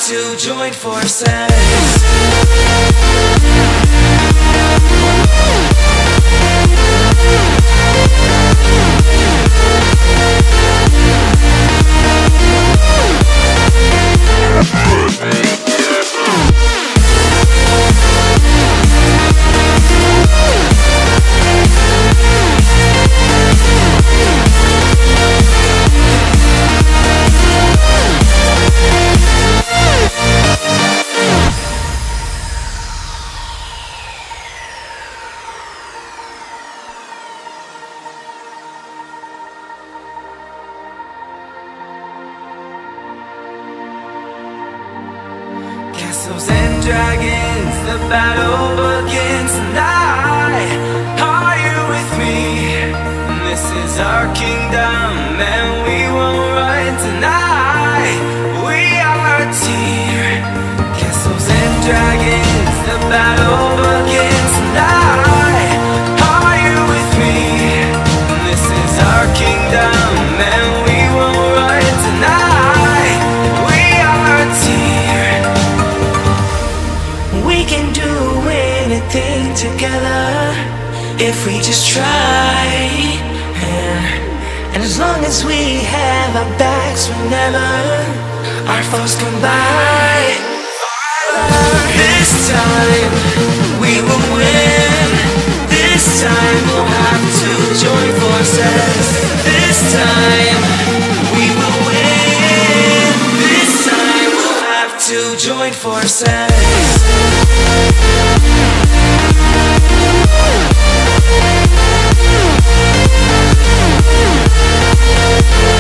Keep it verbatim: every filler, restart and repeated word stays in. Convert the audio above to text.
to join forces. Castles and dragons, the battle begins tonight. Are you with me? This is our kingdom and we won't run tonight. We are a team. Castles and dragons, the battle begins tonight. Are you with me? This is our kingdom and we won't run tonight. We are a team. We can do anything together if we just try, yeah. And as long as we have our backs whenever our foes come by, this time we will win. This time we'll have to join forces. This time we will win. This time we'll have to join forces. We'll be right back.